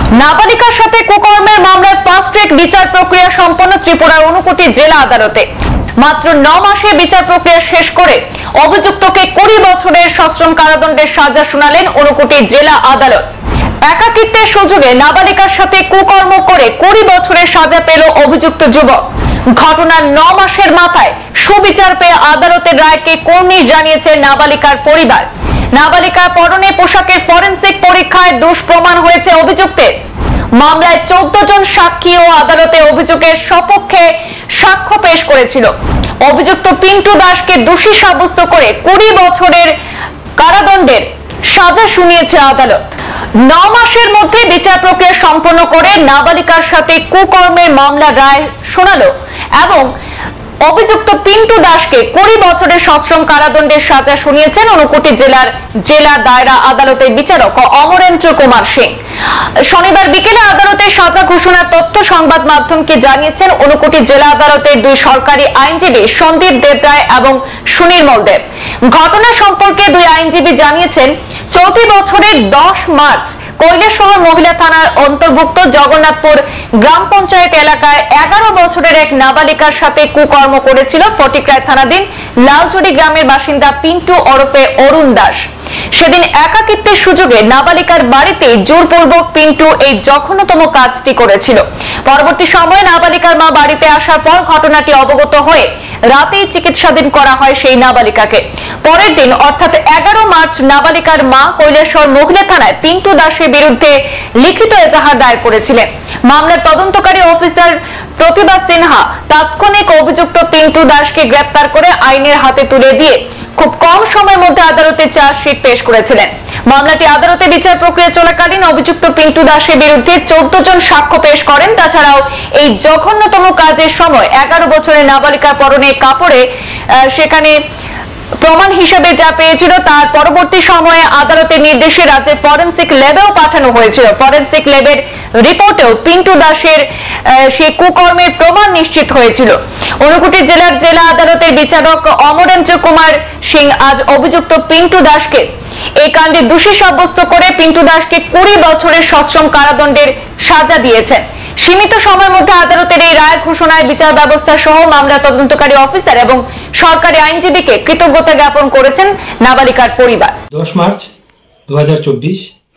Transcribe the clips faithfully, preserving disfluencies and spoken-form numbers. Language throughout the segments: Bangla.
নাবালিকার সাথে কুকর্মের মামলায় ফাস্ট ট্র্যাক বিচার প্রক্রিয়া সম্পন্ন ত্রিপুরার ঊনকোটি জেলা আদালতে। মাত্র ন মাসে বিচার প্রক্রিয়া শেষ করে অভিযুক্তকে কুড়ি বছরের সশ্রম কারাদণ্ডের সাজা শুনালেন ঊনকোটি জেলা আদালত। একাকিত্বের সুযোগে নাবালিকার সাথে কুকর্ম করে কুড়ি বছরের সাজা পেল অভিযুক্ত যুবক। ঘটনার ন মাসের মাথায় সুবিচার পেয়ে আদালতের রায়কে কর্নিশ জানিয়েছে নাবালিকার পরিবার। নাবালিকার পরনে পোশাকের ফরেনসিক পরীক্ষায় দোষ প্রমাণ হয়েছে অভিযুক্তের। মামলায় চোদ্দ জন সাক্ষী ও আদালতে অভিযোগের সপক্ষে সাক্ষ্য পেশ করেছিল। অভিযুক্ত পিন্টু দাসকে দোষী সাব্যস্ত করে কুড়ি বছরের কারাদণ্ডের সাজা শুনিয়েছে আদালত। ন মাসের মধ্যে বিচার প্রক্রিয়া সম্পন্ন করে নাবালিকার সাথে কুকর্মের মামলা রায় শোনালো এবং অভিযুক্ত পিন্টু দাসকে কুড়ি বছরের সশ্রম কারাদণ্ডের সাজা শুনিয়েছেন ঊনকোটি জেলার জেলা দায়রা আদালতের বিচারক অমরেন্দ্র কুমার সিং। শনিবার বিকেলে আদালতের সাজা ঘোষণার তথ্য সংবাদ মাধ্যমকে জানিয়েছেন ঊনকোটি জেলা আদালতের দুই সরকারি আইনজীবী সন্দীপ দেবরায় এবং সুনির্মল দেব। ঘটনা সম্পর্কে দুই আইনজীবী জানিয়েছেন, চলতি বছরের দশ মার্চ কৈলাসহর মহিলা থানার অন্তর্ভুক্ত জগন্নাথপুর গ্রাম পঞ্চায়েত এলাকায় এগারো বছরের এক নাবালিকার সাথে কুকর্ম করেছিল ফটিকরায় থানাধীন লালচুরি গ্রামের বাসিন্দা পিন্টু ওরফে অরুণ দাস। সেদিন একাকিত্বের সুযোগে নাবালিকার বাড়িতে জোরপূর্বক পিন্টু এই জঘন্যতম কাজটি করেছিল। পরবর্তী সময়ে নাবালিকার মা বাড়িতে আসার পর ঘটনাটি অবগত হয়ে রাতেই চিকিৎসাধীন করা হয় সেই নাবালিকাকে। পরের দিন অর্থাৎ এগারো মার্চ নাবালিকার মা কৈলাসহর মহিলা থানায় পিন্টু দাসের বিরুদ্ধে লিখিত এজাহার দায়ের করেছিলেন। মামলার তদন্তকারী অফিসার প্রতিভা সিনহা তাৎক্ষণিক অভিযুক্ত পিন্টু দাসকে গ্রেপ্তার করে আইনের হাতে তুলে দিয়ে খুব কম সময়ের মধ্যে আদালতে চার্জশিট পেশ করেছিলেন। মামলাটি আদালতে বিচার প্রক্রিয়া চলাকালীন অভিযুক্ত পিন্টু দাসের বিরুদ্ধে চোদ্দ জন সাক্ষ্য পেশ করেন। তাছাড়াও এই জঘন্যতম কাজের সময় এগারো বছরের নাবালিকার পরনে কাপড়ে সেখানে প্রমাণ হিসেবে যা পেয়েছিল তার পরবর্তী সময়ে আদালতের নির্দেশে রাজ্যের ফরেনসিক ল্যাবেও পাঠানো হয়েছিল। ফরেনসিক ল্যাবের রিপোর্টেও পিন্টু দাসের সেই কুকর্মের প্রমাণ নিশ্চিত হয়েছিল। ঊনকোটি জেলার জেলা আদালতের বিচারক অমরেন্দ্র কুমার সিং আজ অভিযুক্ত পিন্টু দাসকে এই কাণ্ডে দোষী সাব্যস্ত করে পিন্টু দাসকে কুড়ি বছরের সশ্রম কারাদণ্ডের সাজা দিয়েছেন। সীমিত সময়ের মধ্যে আদালতের এই রায় ঘোষণায় বিচার ব্যবস্থা সহ মামলা তদন্তকারী অফিসার এবং সরকারি আইনজীবীকে কৃতজ্ঞতা জ্ঞাপন করেছেন নাবালিকার পরিবার। দশ মার্চ দু হাজার চব্বিশ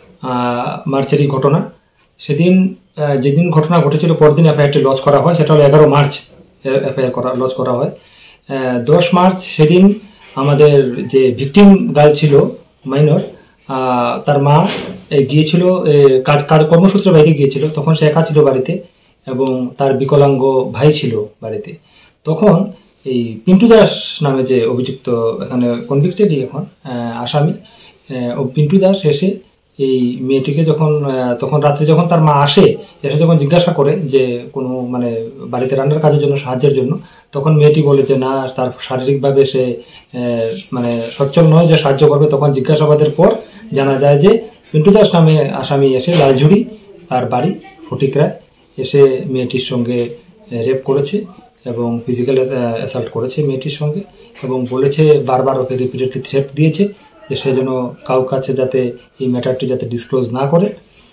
মার্চের এই ঘটনা। সেদিন যেদিন ঘটনা ঘটেছিল পরদিন এফআইআরটি লঞ্চ করা হয়, সেটা হলো এগারো মার্চ এফআইআর করা লঞ্চ করা হয়। দশ মার্চ সেদিন আমাদের যে ভিকটিম গার্ল ছিল মাইনর, তার মা গিয়েছিল কাজ কাজ কর্মসূত্রে বাইরে গিয়েছিল। তখন সে একা ছিল বাড়িতে এবং তার বিকলাঙ্গ ভাই ছিল বাড়িতে। তখন এই পিন্টু দাস নামে যে অভিযুক্ত, এখানে কনভিক্টেডই এখন আসামি, ও পিন্টু দাস এসে এই মেয়েটিকে যখন তখন রাত্রে যখন তার মা আসে, এসে যখন জিজ্ঞাসা করে যে কোনো মানে বাড়িতে রান্নার কাজের জন্য সাহায্যের জন্য, তখন মেয়েটি বলে যে না, তার শারীরিকভাবে সে মানে সচ্ছল নয় যে সাহায্য করবে। তখন জিজ্ঞাসাবাদের পর জানা যায় যে পিন্টু দাস নামে আসামি এসে লালঝুড়ি তার বাড়ি ফটিকরায় এসে মেয়েটির সঙ্গে রেপ করেছে এবং ফিজিক্যাল অ্যাসাল্ট করেছে মেয়েটির সঙ্গে, এবং বলেছে বারবার ওকে রিপিটেডলি থ্রেট দিয়েছে যে সে যেন কারোর কাছে যাতে এই ম্যাটারটি যাতে ডিসক্লোজ না করে।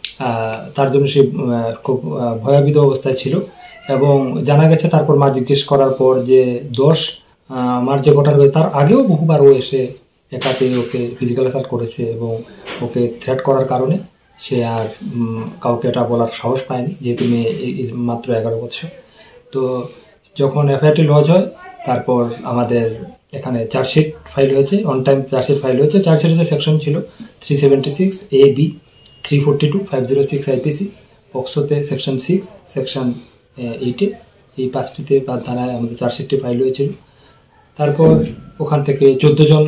তার জন্য সে খুব ভয়াবিত অবস্থায় ছিল। এবং জানা গেছে তারপর মা জিজ্ঞেস করার পর যে দশ মার্চ যে ঘটনা হয়েছে তার আগেও বহুবার ও এসে একাতে ওকে ফিজিক্যাল অ্যাসাল্ট করেছে এবং ওকে থ্রেট করার কারণে সে আর কাউকে এটা বলার সাহস পায়নি, যেহেতু মেয়ে মাত্র এগারো বছর। তো যখন এফআইআরটি লঞ্চ হয় তারপর আমাদের এখানে চার্জশিট ফাইল হয়েছে, অন টাইম চার্জশিট ফাইল হয়েছে। চার্জশিটের যে সেকশন ছিল three seventy six A B three forty two five zero six IPC, পক্সোতে সেকশন সিক্স, সেকশন এইটে, এই পাঁচটিতে বা ধারায় আমাদের চার্জশিটটি ফাইল হয়েছিল। তারপর ওখান থেকে চোদ্দো জন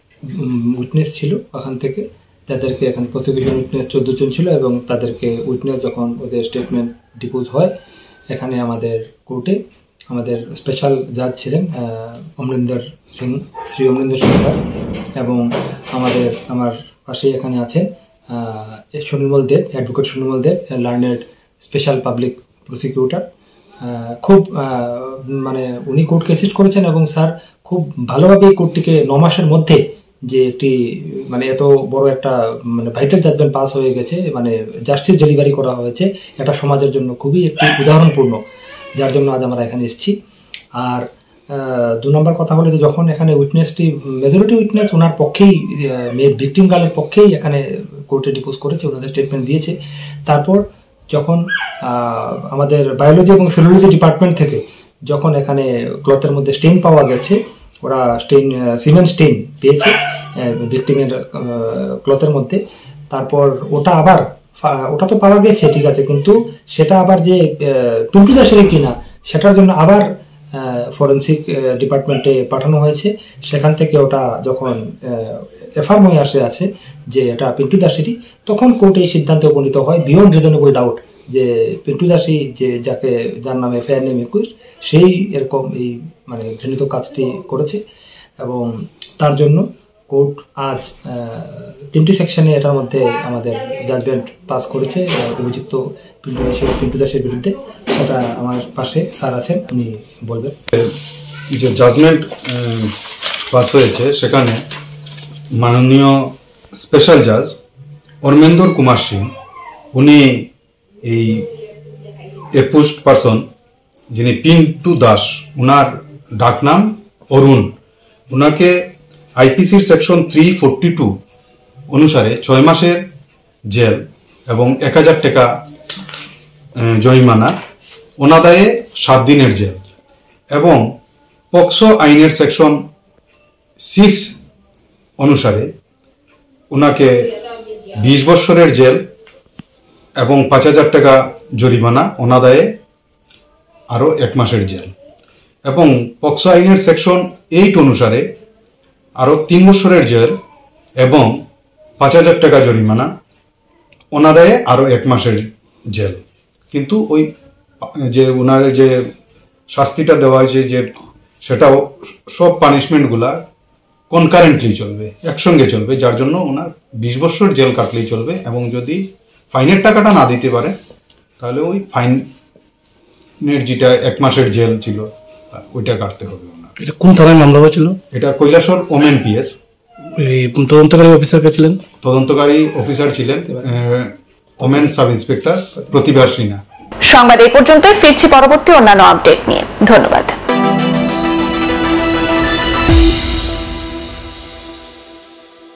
উইটনেস ছিল ওখান থেকে, যাদেরকে এখানে প্রসিকিউশন উইটনেস চোদ্দো জন ছিল এবং তাদেরকে উইটনেস যখন ওদের স্টেটমেন্ট ডিপোজ হয় এখানে আমাদের কোর্টে আমাদের স্পেশাল জাজ ছিলেন অমরিন্দর সিং, শ্রী অমরিন্দর সিং স্যার, এবং আমাদের আমার পাশেই এখানে আছেন Sunirmal Deb, advocate Sunirmal Deb, learned special public prosecutor. খুব মানে উনি কোর্টকে অ্যাসিস্ট করেছেন এবং স্যার খুব ভালোভাবে এই কোর্টটিকে ন মাসের মধ্যে যে একটি মানে এত বড় একটা মানে ভাইটাল জাজমেন্ট পাস হয়ে গেছে, মানে জাস্টিস ডেলিভারি করা হয়েছে, এটা সমাজের জন্য খুবই একটি উদাহরণপূর্ণ, যার জন্য আজ আমরা এখানে এসেছি। আর দু নম্বর কথা হলো যে যখন এখানে উইটনেসটি মেজরিটি উইটনেস ওনার পক্ষেই, মেয়ের ভিকটিম গার্লের পক্ষেই এখানে কোর্টে ডিপোজ করেছে, ওনাদের স্টেটমেন্ট দিয়েছে। তারপর যখন আমাদের বায়োলজি এবং সেলুলজি ডিপার্টমেন্ট থেকে যখন এখানে ক্লথের মধ্যে স্টেইন পাওয়া গেছে, ওরা স্টেইন সিমেন্ট স্টেইন পেয়েছে ভিকটিমের ক্লথের মধ্যে, তারপর ওটা আবার ওটা তো পাওয়া গেছে ঠিক আছে, কিন্তু সেটা আবার যে পিন্টু দাসের কিনা সেটার জন্য আবার ফরেন্সিক ডিপার্টমেন্টে পাঠানো হয়েছে। সেখান থেকে ওটা যখন এফআর হয়ে আসে আছে যে এটা পিন্টু দাসেরই, তখন কোর্টে এই সিদ্ধান্তে উপনীত হয় বিয়ন্ড রিজনেবল ডাউট যে পিন্টু দাসী যে যাকে যার নামে এফআইআর নেম একুশ, সেই এরকম এই মানে ঘৃণিত কাজটি করেছে। এবং তার জন্য কোর্ট আজ তিনটি সেকশনে এটার মধ্যে আমাদের জাজমেন্ট পাস করেছে অভিযুক্ত পিন্টু দাসের পিন্টু দাসের বিরুদ্ধে। সেটা আমার পাশে স্যার আছেন, উনি বলবেন। যে জাজমেন্ট পাস হয়েছে সেখানে মাননীয় স্পেশাল জাজ অরমেন্দর কুমার সিং, উনি এই একুশ পার্সন যিনি পিন্টু দাস, উনার ডাকনাম অরুণ, উনাকে আইপিসির সেকশন থ্রি ফোরটি টু অনুসারে ছয় মাসের জেল এবং এক হাজার টাকা জরিমানা, অনাদায়ে সাত দিনের জেল এবং পক্সো আইনের সেকশন সিক্স অনুসারে ওনাকে বিশ বৎসরের জেল এবং পাঁচ হাজার টাকা জরিমানা, অনাদায়ে আরও এক মাসের জেল এবং পক্সো আইনের সেকশন এইট অনুসারে আরও তিন বছরের জেল এবং পাঁচ হাজার টাকা জরিমানা, অনাদায়ে আরও এক মাসের জেল। কিন্তু ওই যে ওনার যে শাস্তিটা দেওয়া হয়েছে যে সেটাও সব পানিশমেন্টগুলা কনকারেন্টলি চলবে, একসঙ্গে চলবে, যার জন্য ওনার বিশ বছর জেল কাটলেই চলবে এবং যদি ফাইনের টাকাটা না দিতে পারে তাহলে ওই ফাইনের যেটা এক মাসের জেল ছিল ওইটা কাটতে হবে ওনার। এটা কোন থানায় মামলা হয়েছিল? এটা কৈলাসর ওমেন পিএস। তদন্তকারী অফিসার কে ছিলেন? তদন্তকারী অফিসার ছিলেন women sub inspector Pratibha Sinha. সংবাদ এই পর্যন্তই, ফিরছি পরবর্তী অন্যান্য আপডেট নিয়ে। ধন্যবাদ।